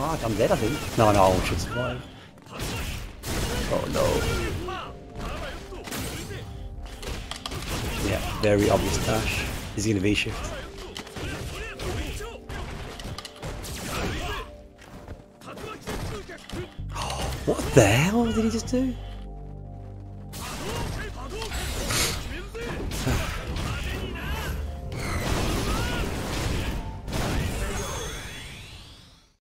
Fuck, I'm dead, I think. No, no, I should survive. Oh no. Yeah, very obvious dash. Is he gonna V-shift? What the hell did he just do?